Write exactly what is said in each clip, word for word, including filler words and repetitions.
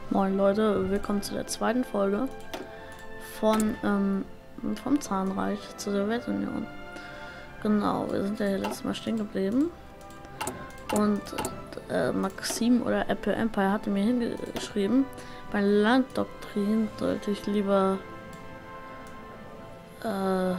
Moin Leute, willkommen zu der zweiten Folge von ähm, vom Zahnreich zur Sowjetunion. Genau, wir sind ja hier letztes Mal stehen geblieben und äh, Maxim oder Apple Empire hatte mir hingeschrieben, bei Landdoktrin sollte ich lieber äh,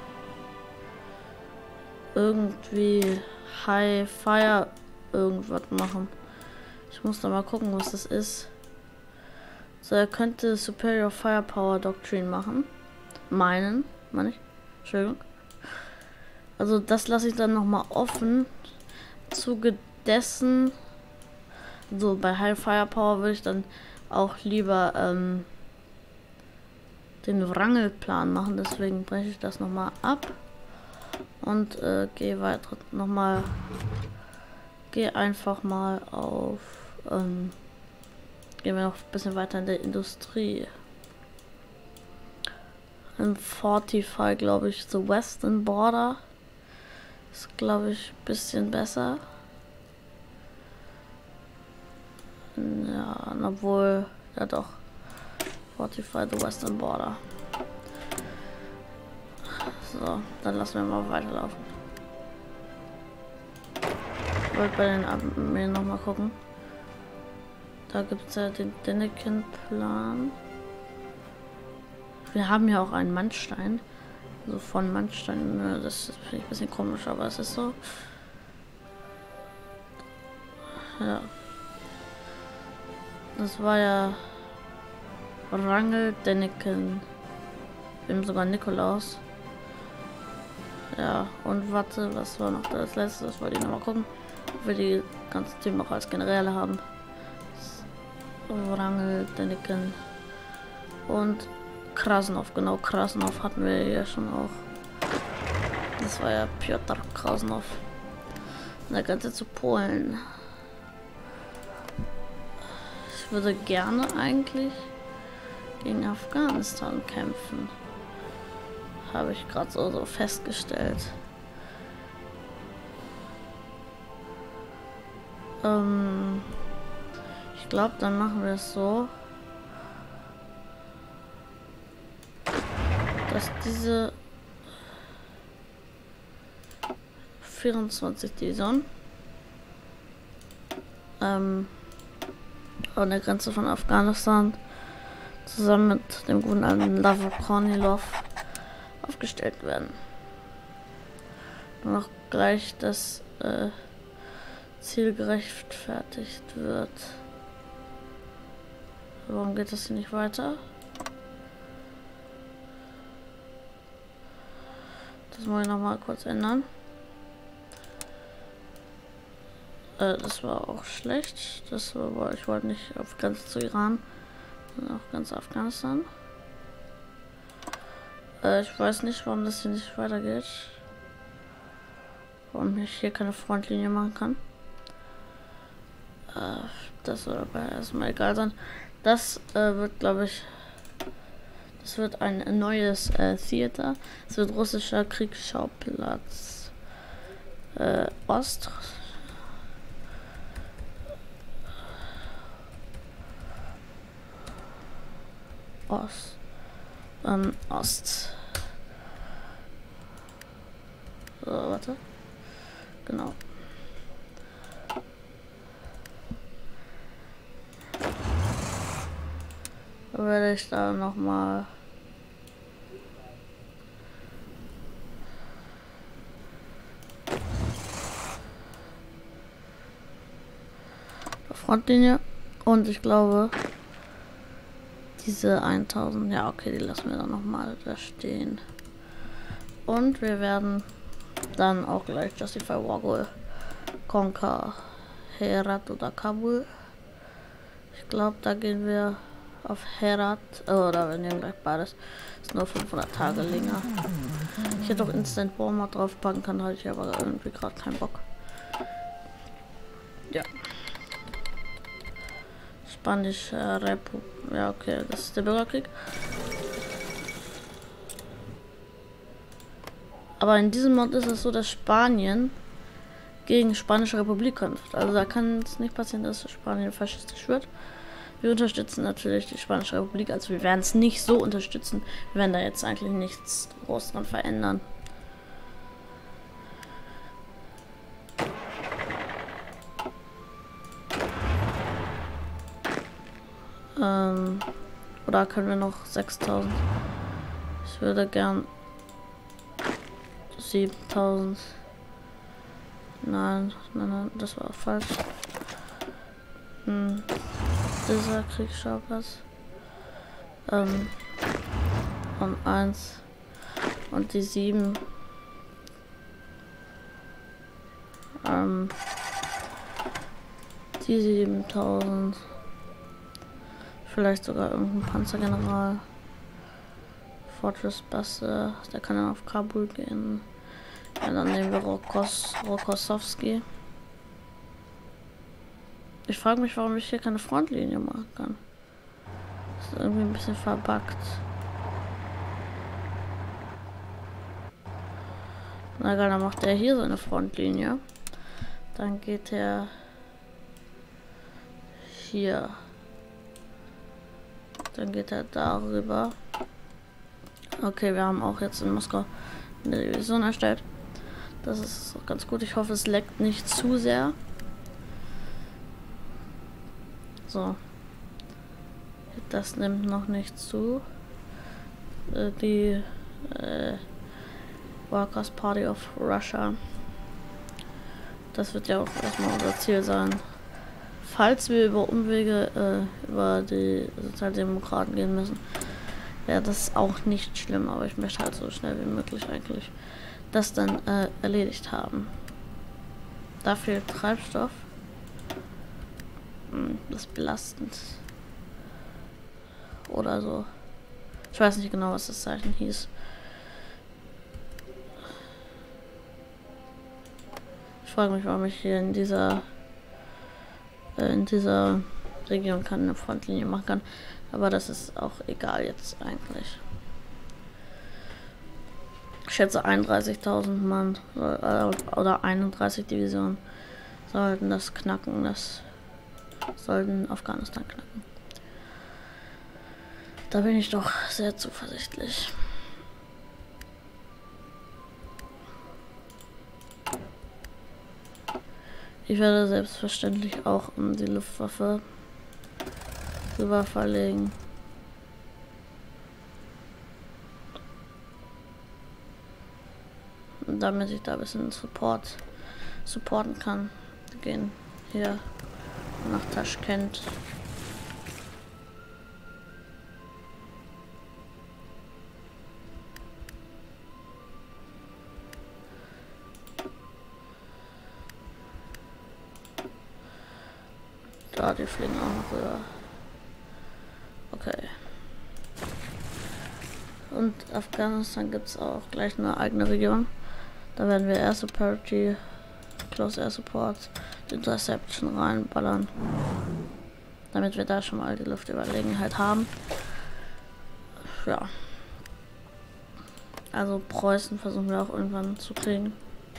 irgendwie High Fire irgendwas machen. Ich muss da mal gucken, was das ist. So, er könnte Superior Firepower Doctrine machen. Meinen, meine ich. Entschuldigung. Also das lasse ich dann nochmal offen. Zuge dessen, so bei High Firepower würde ich dann auch lieber ähm, den Wrangelplan machen. Deswegen breche ich das nochmal ab. Und äh, gehe weiter nochmal. Gehe einfach mal auf. Ähm, Gehen wir noch ein bisschen weiter in der Industrie. In Fortify, glaube ich, the Western Border. Ist, glaube ich, ein bisschen besser. Ja, obwohl, ja doch. Fortify the Western Border. So, dann lassen wir mal weiterlaufen. Ich wollte bei den Armeen nochmal gucken. Da gibt es ja den Däniken-Plan. Wir haben ja auch einen Mannstein. So von Mannstein. Das finde ich ein bisschen komisch, aber es ist so. Ja. Das war ja Wrangel, Däniken. Wir haben sogar Nikolaus. Ja, und warte, was war noch das letzte? Das wollte ich noch mal gucken. Ob wir die ganzen Themen auch als Generäle haben. Wrangel, Däniken und Krasnov. Genau, Krasnov hatten wir ja schon auch. Das war ja Piotr Krasnov. An der Grenze zu Polen. Ich würde gerne eigentlich gegen Afghanistan kämpfen. Habe ich gerade so, so festgestellt. Ähm... Ich glaube, dann machen wir es so, dass diese vierundzwanzig Divisionen ähm, an der Grenze von Afghanistan zusammen mit dem guten alten Lavo Kornilov aufgestellt werden. Nur noch gleich das äh, Ziel gerechtfertigt wird. Warum geht das hier nicht weiter? Das muss ich noch mal kurz ändern. Äh, das war auch schlecht. Das war, ich wollte nicht auf Grenze zu Iran, sondern auf Grenze Afghanistan. Äh, ich weiß nicht, warum das hier nicht weitergeht. Warum ich hier keine Frontlinie machen kann. Äh, das soll aber erstmal egal sein. Das äh, wird, glaube ich, das wird ein neues äh, Theater. Es wird russischer Kriegsschauplatz äh, Ost. Ost. Ähm, Ost. So, warte. Genau. Werde ich da noch mal Frontlinie, und ich glaube diese tausend, ja okay, die lassen wir dann noch mal da stehen, und wir werden dann auch gleich Justify Wargoal, Conquer Herat oder Kabul. Ich glaube, da gehen wir auf Herat, oder wir nehmen gleich beides. Ist nur fünfhundert Tage länger. Ich hätte auch Instant Bomber draufpacken können, hatte ich aber irgendwie gerade keinen Bock. Ja. Spanische äh, Republik. Ja, okay, das ist der Bürgerkrieg. Aber in diesem Mod ist es so, dass Spanien gegen Spanische Republik kämpft. Also da kann es nicht passieren, dass Spanien faschistisch wird. Wir unterstützen natürlich die Spanische Republik, also wir werden es nicht so unterstützen. Wir werden da jetzt eigentlich nichts groß dran verändern. Ähm, oder können wir noch sechstausend? Ich würde gern siebentausend. Nein, nein, nein, das war auch falsch. Hm. Dieser Kriegsschauplatz. Ähm. Und eins. Und die sieben. Ähm. Die siebentausend. Vielleicht sogar irgendein Panzergeneral. Fortress Buster. Der kann dann auf Kabul gehen. Ja, dann nehmen wir Rokos, Rokossowski. Ich frage mich, warum ich hier keine Frontlinie machen kann. Das ist irgendwie ein bisschen verbuggt. Na egal, dann macht er hier so eine Frontlinie. Dann geht er hier. Dann geht er darüber. Okay, wir haben auch jetzt in Moskau eine Division erstellt. Das ist ganz gut. Ich hoffe, es leckt nicht zu sehr. So. Das nimmt noch nicht zu. Äh, die äh, Workers Party of Russia. Das wird ja auch erstmal unser Ziel sein. Falls wir über Umwege äh, über die Sozialdemokraten gehen müssen, wäre das auch nicht schlimm, aber ich möchte halt so schnell wie möglich eigentlich das dann äh, erledigt haben. Da fehlt Treibstoff. Hm, das ist belastend. Oder so. Ich weiß nicht genau, was das Zeichen hieß. Ich frage mich, warum ich hier in dieser äh, in dieser Region keine Frontlinie machen kann. Aber das ist auch egal jetzt eigentlich. Ich schätze einunddreißigtausend Mann oder einunddreißig Divisionen sollten das knacken. Das sollten Afghanistan knacken. Da bin ich doch sehr zuversichtlich. Ich werde selbstverständlich auch um die Luftwaffe rüber verlegen. Damit ich da ein bisschen Support supporten kann. Wir gehen hier nach Taschkent. Da, die fliegen auch noch rüber. Okay. Und Afghanistan gibt es auch gleich eine eigene Region. Da werden wir Air Superiority, Close Air Support, Interception reinballern. Damit wir da schon mal die Luftüberlegenheit haben. Ja. Also Preußen versuchen wir auch irgendwann zu kriegen.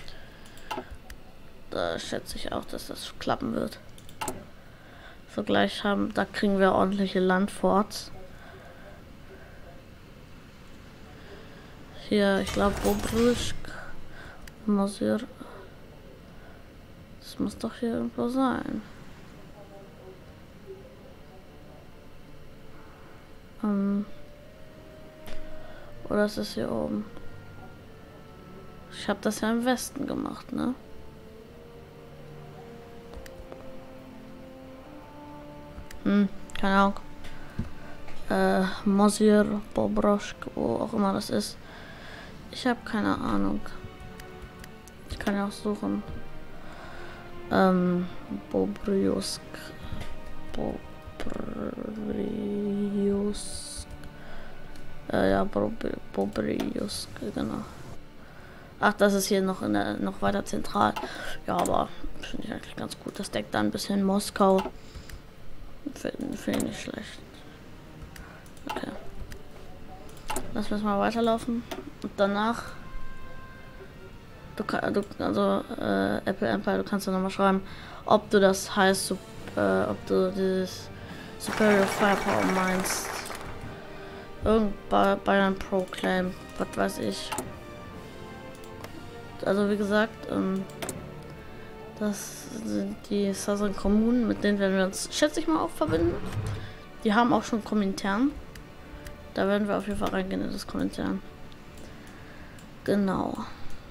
Da schätze ich auch, dass das klappen wird. So gleich haben, da kriegen wir ordentliche Landforts. Hier, ich glaube, Bobrusk, Mosyr. Das muss doch hier irgendwo sein. Ähm. Oder ist es hier oben? Ich habe das ja im Westen gemacht, ne? Hm, keine Ahnung. Äh, Mosyr, Bobrosk, wo auch immer das ist. Ich habe keine Ahnung. Ich kann ja auch suchen. Ähm, Bobriosk. Bobriosk. Äh, ja, Bobriosk, genau. Ach, das ist hier noch in der, noch weiter zentral. Ja, aber finde ich eigentlich ganz gut. Das deckt dann ein bisschen Moskau. Finde find ich nicht schlecht. Okay. Lass uns mal weiterlaufen. Und danach. Du kannst, du, also, äh, Apple Empire, du kannst ja nochmal schreiben, ob du das heißt, äh, ob du dieses, Superior Firepower meinst. Irgend bei, bei einem Proclaim, was weiß ich. Also wie gesagt, ähm, das sind die Southern Kommunen, mit denen werden wir uns, schätze ich mal, auch verbinden. Die haben auch schon Kommentaren. Da werden wir auf jeden Fall reingehen in das Kommentaren. Genau.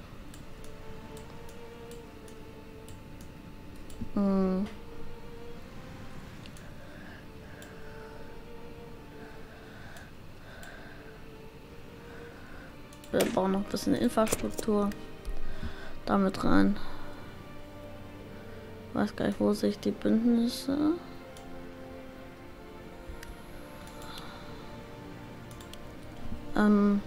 Hm. Wir bauen noch ein bisschen Infrastruktur damit rein. Weiß gar nicht, wo sich die Bündnisse. Ähm.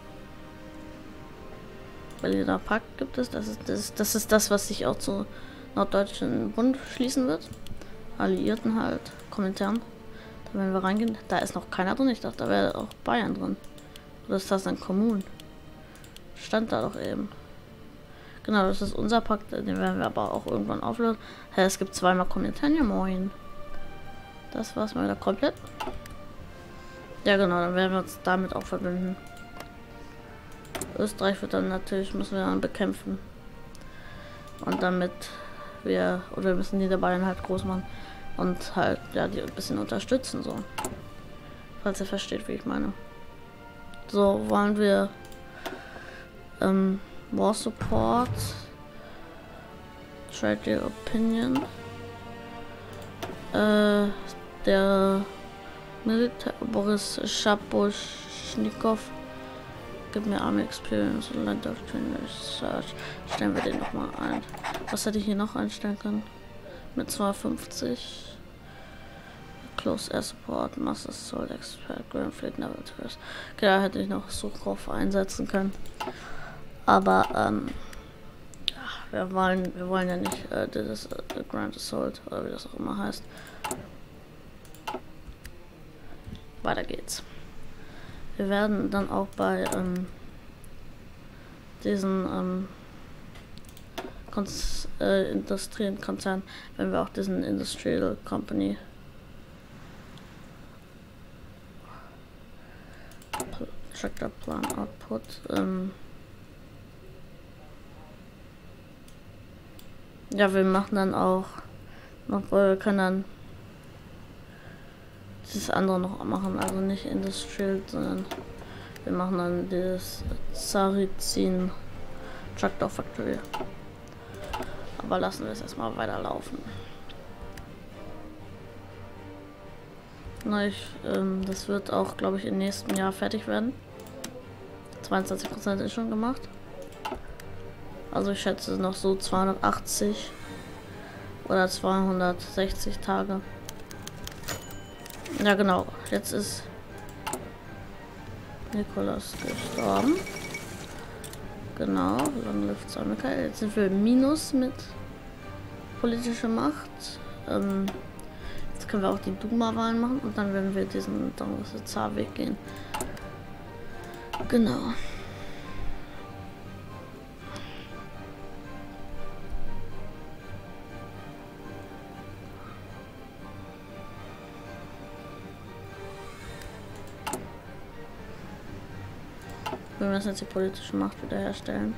Berliner Pakt gibt es. Das ist das, das ist das, was sich auch zu Norddeutschen Bund schließen wird. Alliierten halt. Kommentaren. Da werden wir reingehen. Da ist noch keiner drin. Ich dachte, da wäre auch Bayern drin. Oder ist das ein Kommunen? Stand da doch eben. Genau, das ist unser Pakt. Den werden wir aber auch irgendwann auflösen. Hey, es gibt zweimal Kommentaren. Ja, moin. Das war's mal wieder komplett. Ja, genau. Dann werden wir uns damit auch verbinden. Österreich wird dann natürlich, müssen wir dann bekämpfen. Und damit wir, oder wir müssen Niederbayern halt groß machen. Und halt, ja, die ein bisschen unterstützen, so. Falls ihr versteht, wie ich meine. So, wollen wir ähm, War Support, Trade Your Opinion, äh, der Militär, Boris Schaposchnikow, gibt mir Army Experience und Land Doctrine Research. Stellen wir den noch mal ein. Was hätte ich hier noch einstellen können? Mit zweihundertfünfzig. Close Air Support, Master Assault Expert, Grand Fleet Navigators. Okay, da hätte ich noch Suchrauf einsetzen können. Aber, ähm, ja, wir wollen, wir wollen ja nicht äh, das äh, Grand Assault, oder wie das auch immer heißt. Weiter geht's. Wir werden dann auch bei ähm, diesen ähm, Konz äh, Industrienkonzern, wenn wir auch diesen Industrial Company Tractor Plan Output ähm, ja, wir machen dann auch noch, wir können dann das andere noch machen, also nicht Industrial, sondern wir machen dann das Sarizin Tractor Factory. Aber lassen wir es erstmal weiterlaufen. Na, ich, ähm, das wird auch, glaube ich, im nächsten Jahr fertig werden. zweiundzwanzig Prozent ist schon gemacht. Also ich schätze noch so zweihundertachtzig oder zweihundertsechzig Tage. Ja genau, jetzt ist Nikolaus gestorben. Genau, Long live Tsar Mikhail. Jetzt sind wir im Minus mit politischer Macht. Ähm, jetzt können wir auch die Duma-Wahlen machen und dann werden wir diesen Zar-Weg gehen. Genau. Wir müssen jetzt die politische Macht wiederherstellen.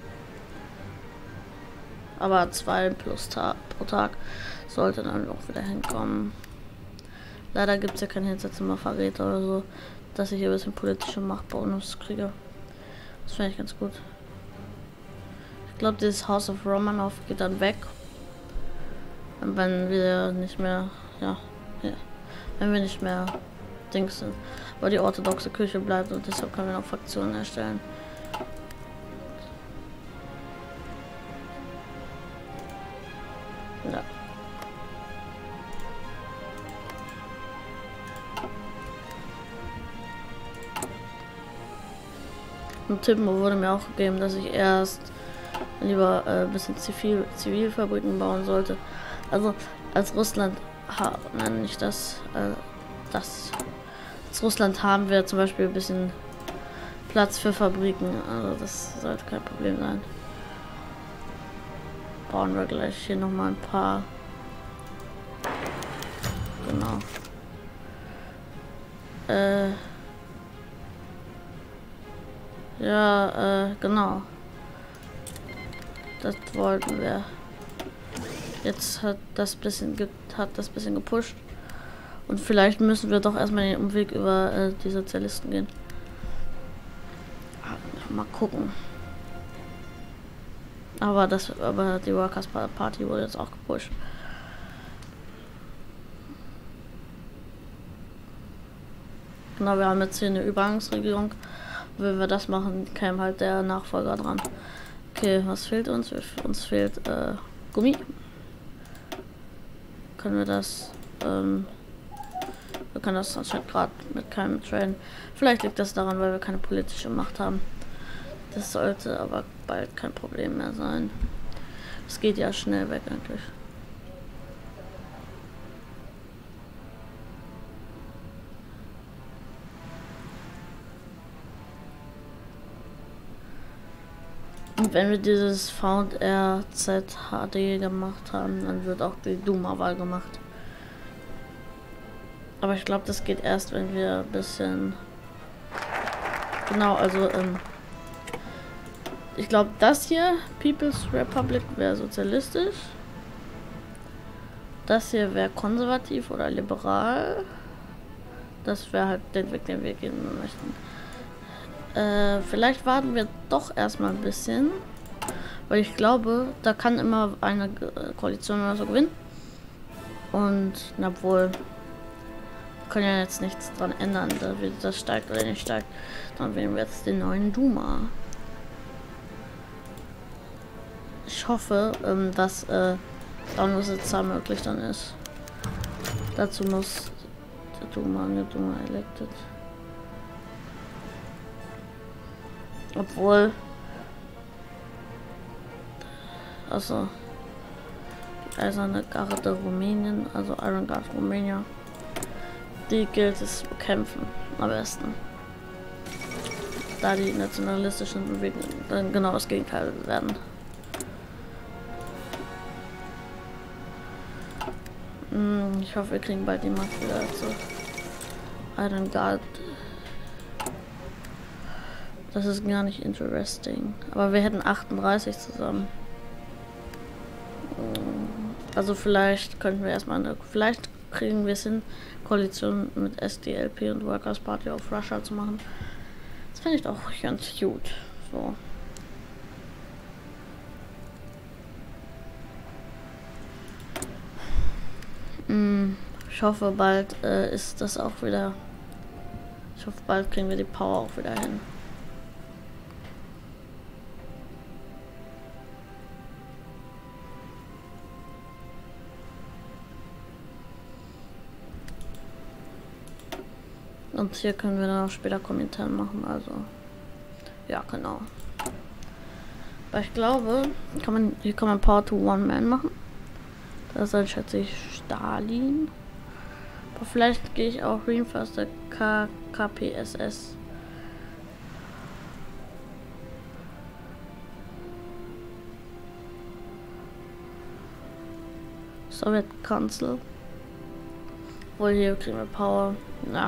Aber zwei plus Ta pro Tag sollte dann auch wieder hinkommen. Leider gibt es ja kein Hinsetzen mal Verräter oder so, dass ich hier ein bisschen politische Machtbonus kriege. Das finde ich ganz gut. Ich glaube, dieses House of Romanov geht dann weg. Und wenn wir nicht mehr, ja, ja wenn wir nicht mehr Dings sind. Aber die orthodoxe Kirche bleibt und deshalb können wir noch Fraktionen erstellen. Ja. Ein Tipp wurde mir auch gegeben, dass ich erst lieber äh, ein bisschen Zivil Zivilfabriken bauen sollte. Also als Russland, nenne ich das, äh, das. Als Russland haben wir zum Beispiel ein bisschen Platz für Fabriken, also das sollte kein Problem sein. Bauen wir gleich hier noch mal ein paar. Genau. Äh. Ja, äh, genau. Das wollten wir. Jetzt hat das bisschen ge hat das bisschen gepusht. Und vielleicht müssen wir doch erstmal den Umweg über äh, die Sozialisten gehen. Mal gucken. Aber das, aber die Workers Party wurde jetzt auch gepusht. Genau, wir haben jetzt hier eine Übergangsregierung. Wenn wir das machen, käme halt der Nachfolger dran. Okay, was fehlt uns? Uns fehlt äh, Gummi. Können wir das? Ähm, wir können das anscheinend gerade mit keinem traden. Vielleicht liegt das daran, weil wir keine politische Macht haben. Das sollte aber bald kein Problem mehr sein. Es geht ja schnell weg eigentlich. Und wenn wir dieses Found R Z H D gemacht haben, dann wird auch die Duma-Wahl gemacht. Aber ich glaube, das geht erst, wenn wir ein bisschen... Genau, also ähm, ich glaube, das hier, People's Republic, wäre sozialistisch. Das hier wäre konservativ oder liberal. Das wäre halt der Weg, den wir gehen möchten. Äh, vielleicht warten wir doch erstmal ein bisschen. Weil ich glaube, da kann immer eine Koalition oder so gewinnen. Und, na wohl, können ja jetzt nichts dran ändern, da das steigt oder nicht steigt. Dann wählen wir jetzt den neuen Duma. Ich hoffe, ähm, dass äh, Download-Zahl möglich dann ist. Dazu muss der Duma, der Duma elected. Obwohl, also die Eiserne Garde Rumänien, also Iron Guard Romania, die gilt es zu bekämpfen am besten. Da die nationalistischen Bewegungen dann genau das Gegenteil werden. Hm, ich hoffe, wir kriegen bald die Macht wieder zu Iron Guard. Das ist gar nicht interesting. Aber wir hätten achtunddreißig zusammen. Also vielleicht könnten wir erstmal eine... Vielleicht kriegen wir es hin, Koalition mit S D L P und Workers Party of Russia zu machen. Das finde ich doch ganz gut. So. Ich hoffe, bald äh, ist das auch wieder... Ich hoffe, bald kriegen wir die Power auch wieder hin. Und hier können wir dann auch später Kommentare machen, also ja, genau. Aber ich glaube, kann man, hier kann man Power to One Man machen. Das ist dann schätze ich Stalin. Aber vielleicht gehe ich auch Reinforced K P S S. Soviet Council. Wohl hier kriegen wir Power. Na.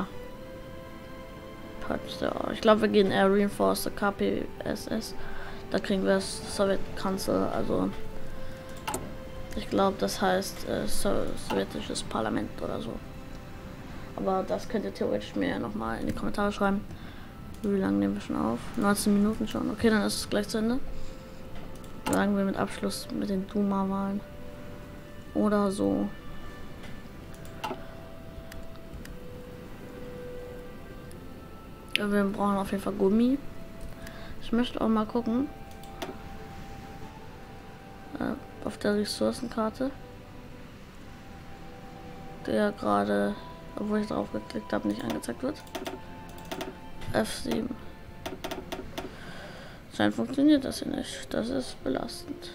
Ich glaube, wir gehen eher Reinforced K P S S. Da kriegen wir das Soviet Council. Also ich glaube, das heißt äh, so, sowjetisches Parlament oder so. Aber das könnt ihr theoretisch mir ja nochmal in die Kommentare schreiben. Wie lange nehmen wir schon auf? neunzehn Minuten schon. Okay, dann ist es gleich zu Ende. Sagen wir mit Abschluss mit den Duma-Wahlen. Oder so. Wir brauchen auf jeden Fall Gummi. Ich möchte auch mal gucken. Äh, auf der Ressourcenkarte. Der gerade, obwohl ich drauf geklickt habe, nicht angezeigt wird. F sieben. Scheint funktioniert das hier nicht. Das ist belastend.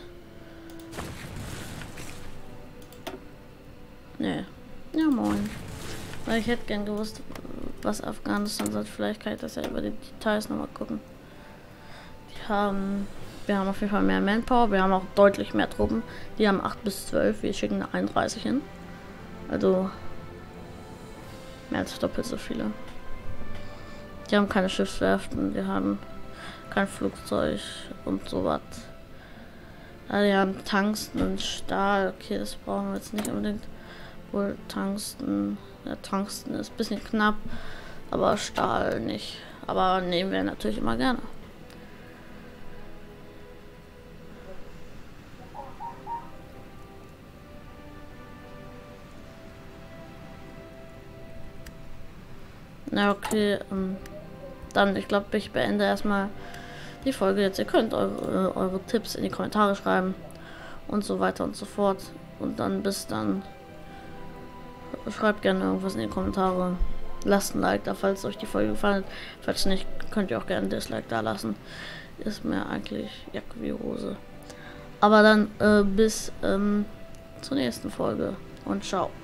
Nee. Ja, moin. Weil ich hätte gern gewusst, was Afghanistan sagt. Vielleicht kann ich das ja über die Details nochmal gucken. Die haben, wir haben auf jeden Fall mehr Manpower. Wir haben auch deutlich mehr Truppen. Die haben acht bis zwölf. Wir schicken einunddreißig hin. Also mehr als doppelt so viele. Die haben keine Schiffswerften, die haben kein Flugzeug und sowas. Ja, die haben Tungsten und Stahl. Okay, das brauchen wir jetzt nicht unbedingt. Wohl Tungsten. Ja, Tungsten ist ein bisschen knapp, aber Stahl nicht. Aber nehmen wir natürlich immer gerne. Na okay, ähm, dann ich glaube, ich beende erstmal die Folge jetzt. Ihr könnt eure, eure Tipps in die Kommentare schreiben und so weiter und so fort. Und dann bis dann. Schreibt gerne irgendwas in die Kommentare. Lasst ein Like da, falls euch die Folge gefallen hat. Falls nicht, könnt ihr auch gerne ein Dislike da lassen. Ist mir eigentlich Jacke wie Hose. Aber dann äh, bis ähm, zur nächsten Folge und ciao.